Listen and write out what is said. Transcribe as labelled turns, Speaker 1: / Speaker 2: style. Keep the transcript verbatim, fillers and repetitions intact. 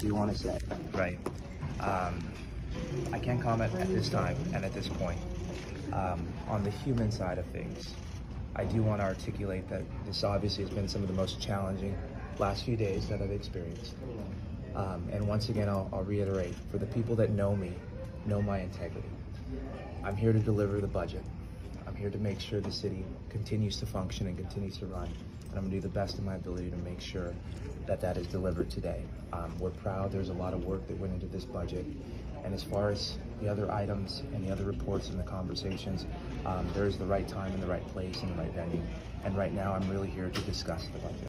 Speaker 1: do you want to say?
Speaker 2: Right. Um, I can't comment at this time and at this point. Um, on the human side of things, I do want to articulate that this obviously has been some of the most challenging last few days that I've experienced. Um, and once again, I'll, I'll reiterate, for the people that know me, know my integrity. I'm here to deliver the budget. I'm here to make sure the city continues to function and continues to run. And I'm gonna do the best of my ability to make sure that that is delivered today. Um, we're proud. There's a lot of work that went into this budget. And as far as the other items and the other reports and the conversations, um, there is the right time and the right place and the right venue. And right now, I'm really here to discuss the budget.